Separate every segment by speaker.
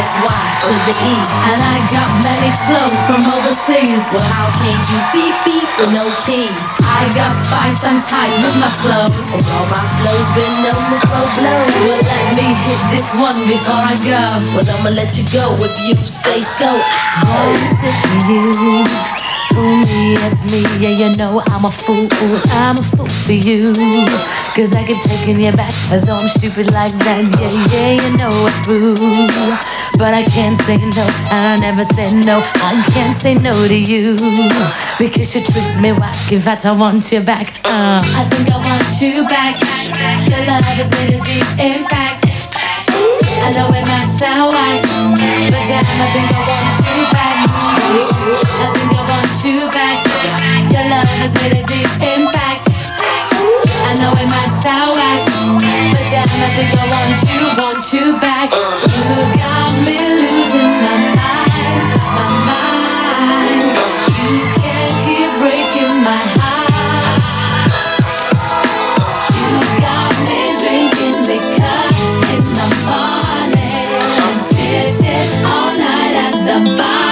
Speaker 1: S-Y to the E.
Speaker 2: And I got many flows from overseas.
Speaker 1: Well, how can you beat beat with no keys?
Speaker 2: I got spice and tight with my flows.
Speaker 1: And all my flows been known to throw blows.
Speaker 2: Well, let me hit this one before I go.
Speaker 1: Well, I'ma let you go if you say so.
Speaker 3: I'm sick of you. Who me, yes me, yeah, you know I'm a fool for you. Cause I keep taking you back as though I'm stupid like that. Yeah, you know it's true. But I can't say no, and I never said no. I can't say no to you because you treat me whack. In fact, I want you back.
Speaker 2: I think I want you back. Your love has made a deep impact. I know it might sound whack, but damn, I think I want you back. I think I want you back. Your love has made a deep impact. I know it might sound whack, but damn, I think I want you back. You got me losing my mind, my mind. You can't keep breaking my heart. You got me drinking liquor in the morning and sitting all night at the bar.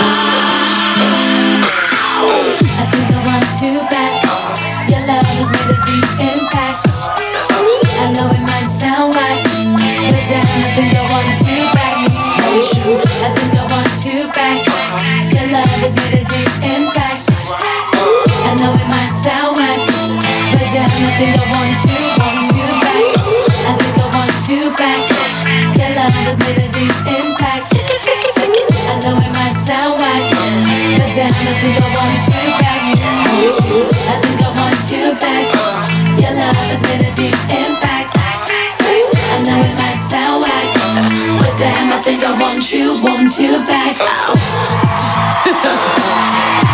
Speaker 2: I think I want you back. Your love has made a deep impact. I know it might sound whack, but damn, I think I want you back. I think I want you back. Your love has made a deep impact. I know it might sound whack, but damn, I think I want you back. I think I want you back. Your love has made a deep impact. I know it might sound whack, but damn, I think I want you back. I think I want you back. Your love has made a deep impact. I know it might sound whack, but damn, I think I want you back.